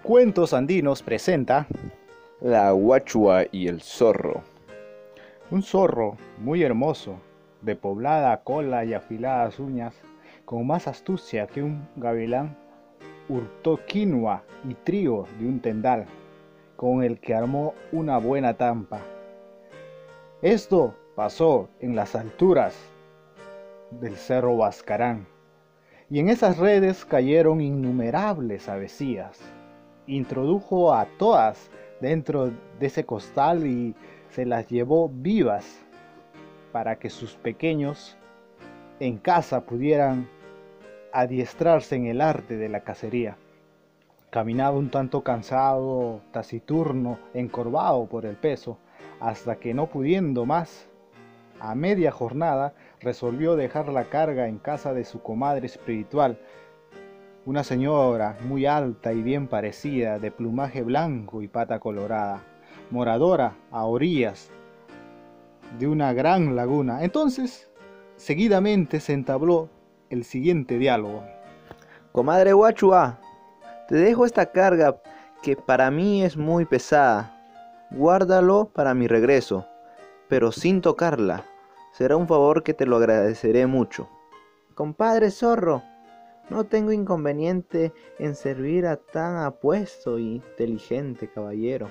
Cuentos Andinos presenta La guachua y el zorro. un zorro muy hermoso, de poblada cola y afiladas uñas, con más astucia que un gavilán, hurtó quinoa y trigo de un tendal, con el que armó una buena trampa. Esto pasó en las alturas del cerro Huascarán, y en esas redes cayeron innumerables avecías. Introdujo a todas dentro de ese costal y se las llevó vivas para que sus pequeños en casa pudieran adiestrarse en el arte de la cacería. Caminaba un tanto cansado, taciturno, encorvado por el peso, hasta que no pudiendo más, a media jornada resolvió dejar la carga en casa de su comadre espiritual, una señora muy alta y bien parecida, de plumaje blanco y pata colorada, moradora a orillas de una gran laguna. Entonces, seguidamente se entabló el siguiente diálogo. Comadre guachua, te dejo esta carga que para mí es muy pesada. Guárdalo para mi regreso, pero sin tocarla. Será un favor que te lo agradeceré mucho. Compadre zorro, no tengo inconveniente en servir a tan apuesto y inteligente caballero.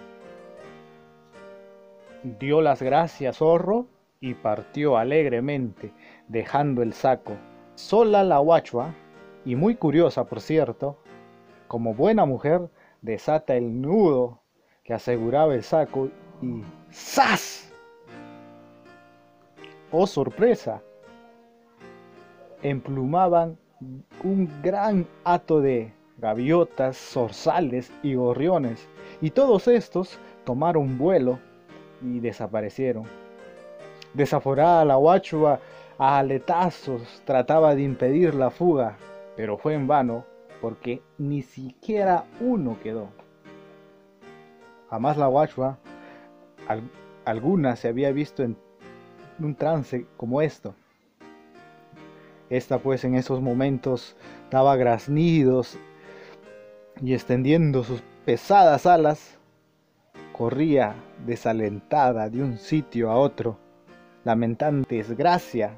Dio las gracias zorro y partió alegremente, dejando el saco. Sola la guachua, y muy curiosa por cierto, como buena mujer, desata el nudo que aseguraba el saco y ¡zas! ¡Oh sorpresa! Emplumaban un gran hato de gaviotas, zorzales y gorriones, y todos estos tomaron vuelo y desaparecieron. Desaforada la guachua a aletazos trataba de impedir la fuga, pero fue en vano, porque ni siquiera uno quedó. Jamás la guachua al- alguna se había visto en un trance como esto. Esta pues en esos momentos daba graznidos y extendiendo sus pesadas alas, corría desalentada de un sitio a otro, lamentando desgracia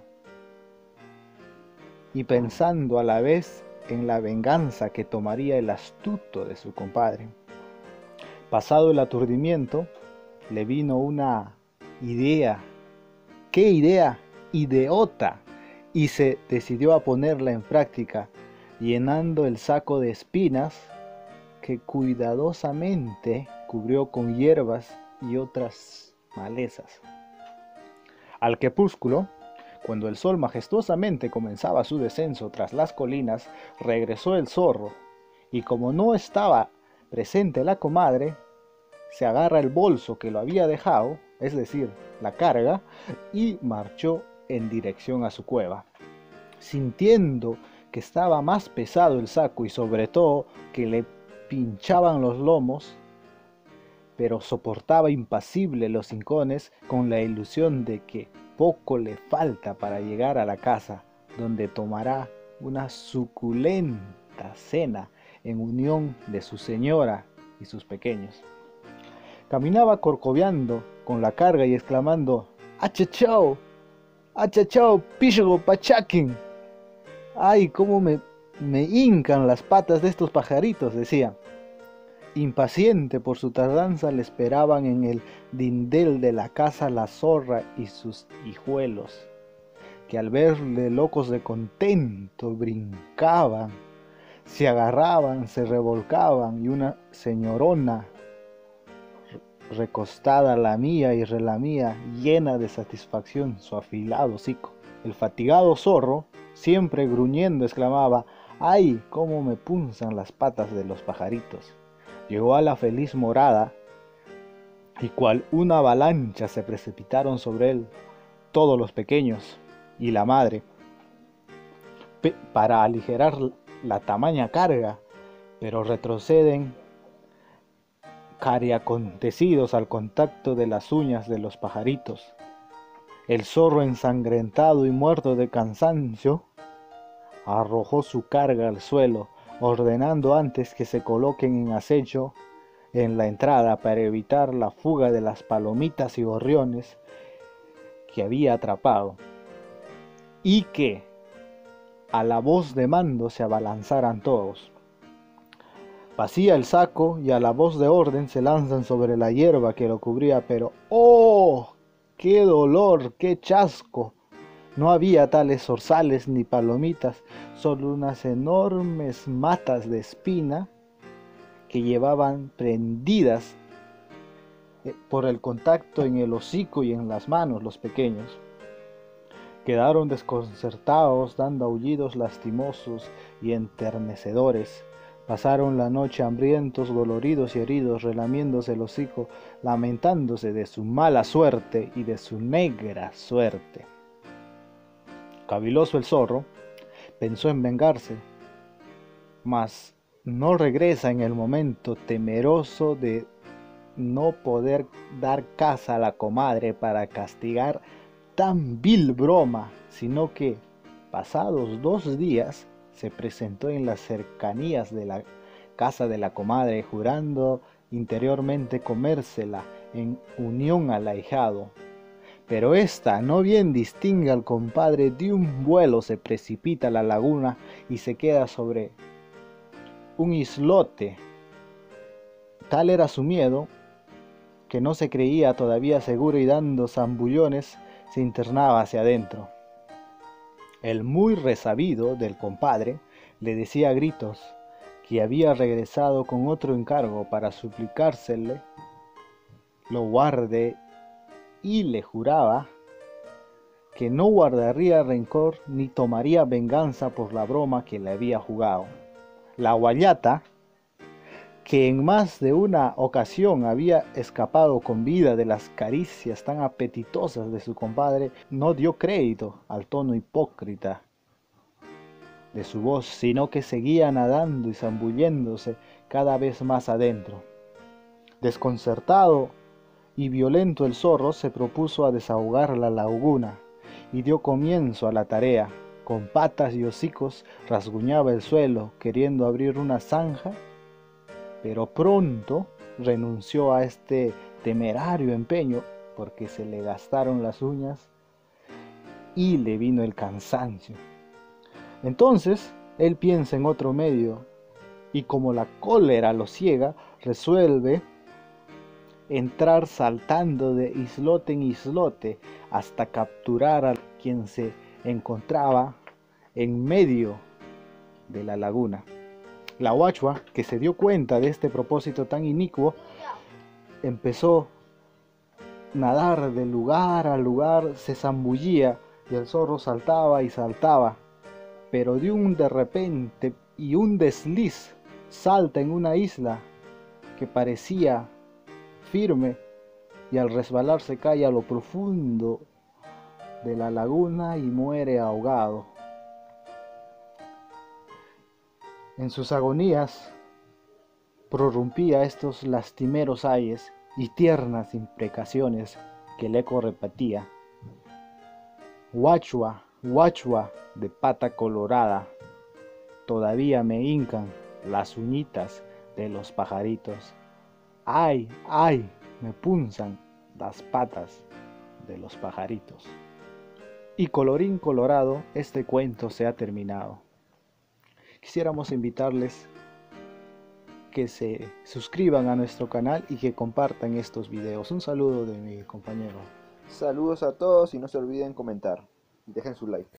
y pensando a la vez en la venganza que tomaría el astuto de su compadre. Pasado el aturdimiento, le vino una idea. ¿Qué idea? Ideota. Y se decidió a ponerla en práctica, llenando el saco de espinas que cuidadosamente cubrió con hierbas y otras malezas. Al crepúsculo, cuando el sol majestuosamente comenzaba su descenso tras las colinas, regresó el zorro, y como no estaba presente la comadre, se agarra el bolso que lo había dejado, es decir, la carga, y marchó en dirección a su cueva. Sintiendo que estaba más pesado el saco y sobre todo que le pinchaban los lomos, pero soportaba impasible los hincones con la ilusión de que poco le falta para llegar a la casa, donde tomará una suculenta cena en unión de su señora y sus pequeños. Caminaba corcoveando con la carga y exclamando: ¡Achachao! ¡Achachao! ¡Pishogo pachaquín! ¡Ay, cómo me hincan las patas de estos pajaritos!, decía. Impaciente por su tardanza, le esperaban en el dindel de la casa la zorra y sus hijuelos, que al verle locos de contento brincaban, se agarraban, se revolcaban, y una señorona recostada lamía y relamía, llena de satisfacción, su afilado hocico. El fatigado zorro, siempre gruñendo, exclamaba: ¡ay, cómo me punzan las patas de los pajaritos! Llegó a la feliz morada, y cual una avalancha se precipitaron sobre él todos los pequeños y la madre, para aligerar la tamaña carga, pero retroceden cariacontecidos al contacto de las uñas de los pajaritos. El zorro, ensangrentado y muerto de cansancio, arrojó su carga al suelo, ordenando antes que se coloquen en acecho en la entrada para evitar la fuga de las palomitas y gorriones que había atrapado, y que a la voz de mando se abalanzaran todos. Vacía el saco y a la voz de orden se lanzan sobre la hierba que lo cubría, pero ¡oh! ¡Qué dolor! ¡Qué chasco! No había tales zorzales ni palomitas, solo unas enormes matas de espina que llevaban prendidas por el contacto en el hocico y en las manos los pequeños. Quedaron desconcertados, dando aullidos lastimosos y enternecedores. Pasaron la noche hambrientos, doloridos y heridos, relamiéndose el hocico, lamentándose de su mala suerte y de su negra suerte. Caviloso el zorro pensó en vengarse, mas no regresa en el momento, temeroso de no poder dar caza a la comadre para castigar tan vil broma, sino que, pasados 2 días, se presentó en las cercanías de la casa de la comadre, jurando interiormente comérsela en unión al ahijado. Pero ésta, no bien distingue al compadre, de un vuelo se precipita a la laguna y se queda sobre un islote. Tal era su miedo, que no se creía todavía seguro y dando zambullones se internaba hacia adentro. El muy resabido del compadre le decía a gritos que había regresado con otro encargo para suplicársele lo guarde, y le juraba que no guardaría rencor ni tomaría venganza por la broma que le había jugado. La guayata, que en más de una ocasión había escapado con vida de las caricias tan apetitosas de su compadre, no dio crédito al tono hipócrita de su voz, sino que seguía nadando y zambulléndose cada vez más adentro. Desconcertado y violento, el zorro se propuso a desahogar la laguna y dio comienzo a la tarea. Con patas y hocicos rasguñaba el suelo, queriendo abrir una zanja, pero pronto renunció a este temerario empeño porque se le gastaron las uñas y le vino el cansancio. Entonces él piensa en otro medio y, como la cólera lo ciega, resuelve entrar saltando de islote en islote hasta capturar a quien se encontraba en medio de la laguna. La guachua, que se dio cuenta de este propósito tan inicuo, empezó a nadar de lugar a lugar, se zambullía y el zorro saltaba y saltaba, pero de repente y un desliz salta en una isla que parecía firme y al resbalarse cae a lo profundo de la laguna y muere ahogado. En sus agonías prorrumpía estos lastimeros ayes y tiernas imprecaciones que el eco repetía: guachua, guachua de pata colorada, todavía me hincan las uñitas de los pajaritos. Ay, ay, me punzan las patas de los pajaritos. Y colorín colorado, este cuento se ha terminado. Quisiéramos invitarles que se suscriban a nuestro canal y que compartan estos videos. Un saludo de mi compañero. Saludos a todos y no se olviden comentar. Dejen su like.